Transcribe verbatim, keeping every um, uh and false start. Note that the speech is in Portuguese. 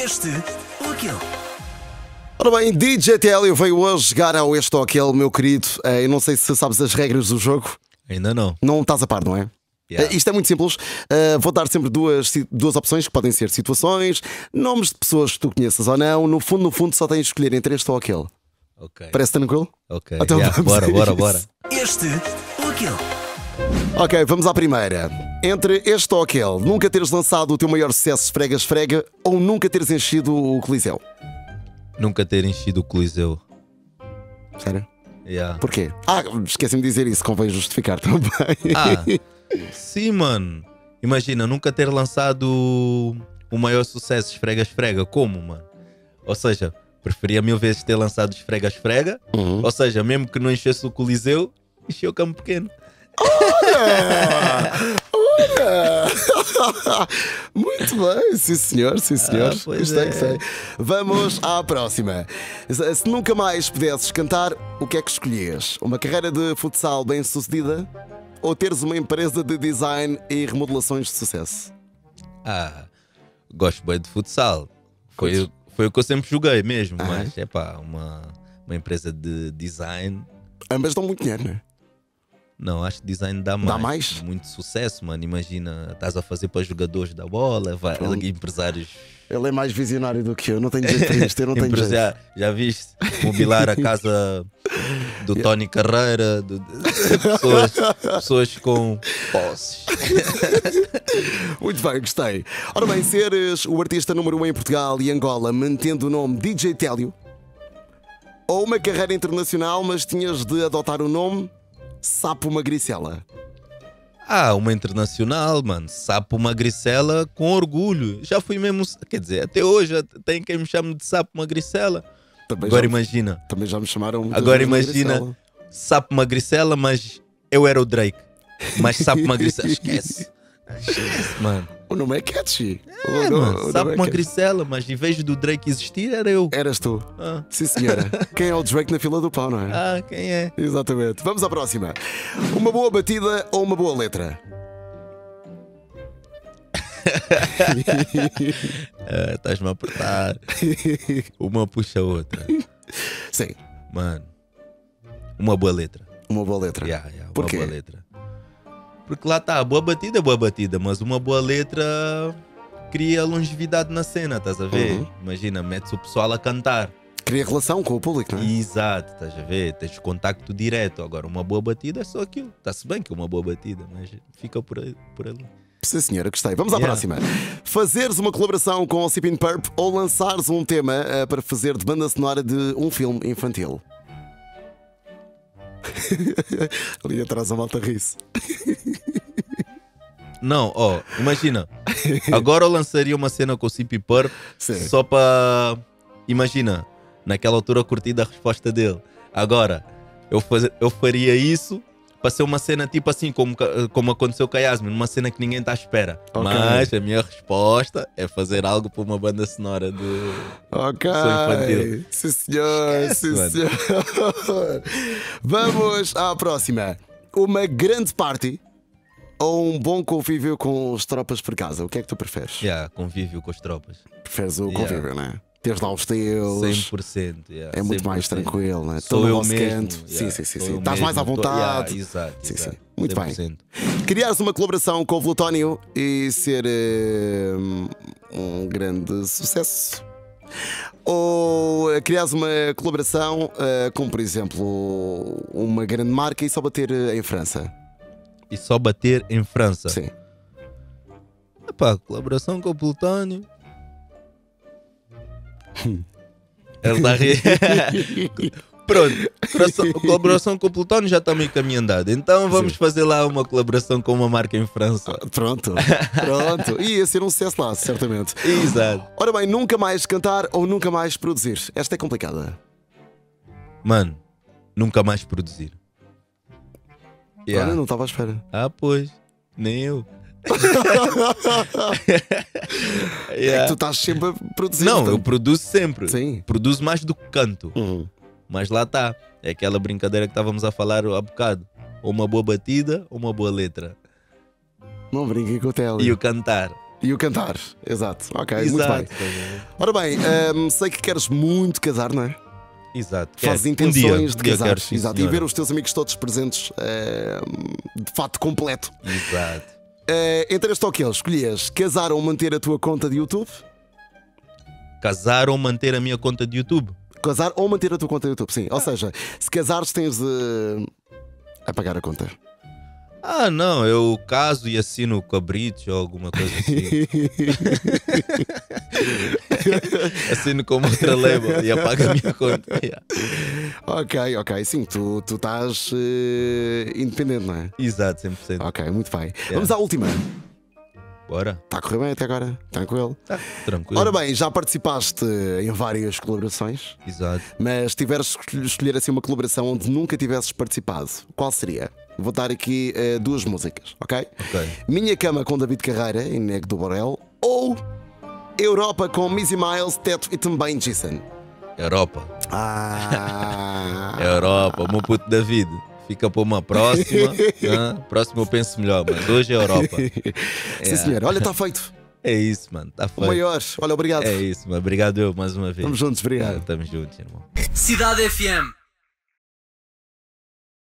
Este ou aquele. Ora bem, D J Télio veio hoje jogar ao este ou aquele, meu querido. Eh, Eu não sei se sabes as regras do jogo. Ainda não. Não estás a par, não é? Yeah. Eh, Isto é muito simples. Uh, vou dar sempre duas, si- duas opções que podem ser situações, nomes de pessoas que tu conheças ou não. No fundo, no fundo, só tens de escolher entre este ou aquele. Ok. Parece tranquilo? Ok. Então Yeah, vamos bora, a bora, isso. bora. Este ou aquele. Ok, vamos à primeira. Entre este ou aquele, nunca teres lançado o teu maior sucesso esfrega-esfrega ou nunca teres enchido o Coliseu? Nunca ter enchido o Coliseu. Sério? Yeah. Porquê? Ah, esqueci-me de dizer isso, convém justificar também. Ah, sim, mano. Imagina, nunca ter lançado o maior sucesso esfrega-esfrega. Como, mano? Ou seja, preferia mil vezes ter lançado esfrega-esfrega. Uhum. Ou seja, mesmo que não enchesse o Coliseu, enchia o campo pequeno. Olha! Olha! Muito bem, sim senhor, sim senhor. Ah, pois Gostei, é. gostei. Vamos à próxima. Se se nunca mais pudesses cantar, o que é que escolhias? Uma carreira de futsal bem sucedida ou teres uma empresa de design e remodelações de sucesso? Ah, gosto bem de futsal. Foi, Curtes? foi o que eu sempre joguei mesmo. Ah, Mas é pá, uma, uma empresa de design. Ambas dão muito dinheiro, não é? Não, acho que design dá mais. mais? Muito sucesso, mano. Imagina, estás a fazer para jogadores da bola, vai, Pronto. empresários. Ele é mais visionário do que eu, não tenho jeito para isto, eu não tenho jeito. Já, já viste? Mobilar a casa do Tony Carreira, do- de- pessoas, pessoas com posses. Muito bem, gostei. Ora bem, seres o artista número um em Portugal e Angola, mantendo o nome D J Télio, ou uma carreira internacional, mas tinhas de adotar o nome Sapo Magricela. Ah, uma internacional, mano. Sapo Magricela com orgulho. Já fui mesmo. Quer dizer, até hoje tem quem me chame de Sapo Magricela. Também, Agora já, imagina. também já me chamaram muitas Agora vezes imagina. Magricela. Sapo Magricela, mas eu era o Drake. Mas Sapo Magricela, esquece. Esquece, mano. O nome é catchy. É, o nome, mano. o nome Sapo é catchy. Magricela, mas em vez do Drake existir, era eu. Eras tu. Ah, Sim, senhora. Quem é o Drake na fila do pão, não é? ah, quem é? Exatamente. Vamos à próxima. Uma boa batida ou uma boa letra? Ah, estás-me a apertar. Uma puxa a outra. Sim, Mano, uma boa letra. uma boa letra. Yeah, yeah, uma Porquê? boa letra. Porque lá está, boa batida, boa batida, mas uma boa letra cria longevidade na cena, estás a ver? Uhum. Imagina, metes o pessoal a cantar. Cria relação com o público, não é? Exato, estás a ver? Tens contacto direto. Agora, uma boa batida é só aquilo. Está-se bem que é uma boa batida, mas fica por, aí, por ali. Sim, senhora, gostei. Vamos à Yeah. próxima. Fazeres uma colaboração com o Sipin Purp ou lançares um tema eh, para fazer de banda sonora de um filme infantil? Ali atrás a malta ri-se. Não, ó, imagina. Agora eu lançaria uma cena com o C P Purp Sim. só para. Imagina, naquela altura eu curti da resposta dele. Agora, eu, faz... eu faria isso para ser uma cena tipo assim, como, ca- como aconteceu com a Yasmin, uma cena que ninguém está à espera. Ok. Mas a minha resposta é fazer algo para uma banda sonora de. Ok. Sou infantil. Sim, senhor. Esquece, Sim, mano. senhor. Vamos à próxima. Uma grande party ou um bom convívio com as tropas por casa? O que é que tu preferes? Yeah, convívio com as tropas. Preferes o Yeah. convívio, não é? Teres lá os teus. cem por cento. Yeah, É muito mais cem por cento. tranquilo, não é? Sou Todo eu o vosso mesmo. canto. yeah, Sim, sim, sim. sou sim. eu Estás mais à mesmo, tô- vontade. yeah, exato, Sim, sim. exato, Muito bem. cem por cento. Criares uma colaboração com o Plutónio e ser eh, um grande sucesso. Ou eh, criares uma colaboração eh, com, por exemplo, uma grande marca e só bater eh, em França. E só bater em França. Sim. Epá, colaboração com o Plutónio. Ele está a rir. Pronto, colaboração- colaboração com o Plutónio já está meio caminho andado. Então vamos Sim. fazer lá uma colaboração com uma marca em França. Pronto, pronto. E ia ser um sucesso lá, certamente. Exato. Ora bem, nunca mais cantar ou nunca mais produzir? Esta é complicada. Mano, nunca mais produzir. Yeah. Olha, não estava à espera. Ah, pois, nem eu. É que Yeah. tu estás sempre a produzir. Não, eu portanto. produzo sempre. Sim. Produzo mais do que canto. Uhum. Mas lá está. É aquela brincadeira que estávamos a falar há bocado. Ou uma boa batida ou uma boa letra. Não brinquem com o tele. E o cantar. E o cantar, exato. Ok, Exato, muito bem. estás a ver? Ora bem, hum, sei que queres muito casar, não é? Exato. Fazes quero. intenções um dia, de um dia casar. quero, sim, Exato. E senhora. ver os teus amigos todos presentes hum, de fato completo. Exato. Uh, entre este ou aquele, escolhias casar ou manter a tua conta de YouTube? Casar ou manter a minha conta de YouTube? Casar ou manter a tua conta de YouTube, sim. Ou seja, se casares tens de apagar a conta. Ah, não, eu caso e assino cabritos ou alguma coisa assim. Assino como outra label e apago a minha conta. Yeah. Ok, ok, sim, tu, tu estás uh, independente, não é? Exato, cem por cento. Ok, muito bem. Vamos à última. Bora. Está a correr bem até agora? Tranquilo? Tá, tranquilo. Ora bem, já participaste em várias colaborações, Exato. mas se tiveres que escolher assim uma colaboração onde nunca tivesses participado, qual seria? Vou dar aqui uh, duas músicas, ok? Ok. Minha Cama com David Carreira em Nego do Borel ou Europa com Missy Miles, Teto e também Jason. Europa. Ah, Europa, o meu puto David. Fica para uma próxima. Hã? Próximo eu penso melhor, mas hoje é Europa. sim senhor, olha, está feito. É isso, mano. Tá O feito. maior, olha, obrigado. É isso, mano. Obrigado eu mais uma vez. Estamos juntos, obrigado. Estamos juntos, irmão. Cidade F M.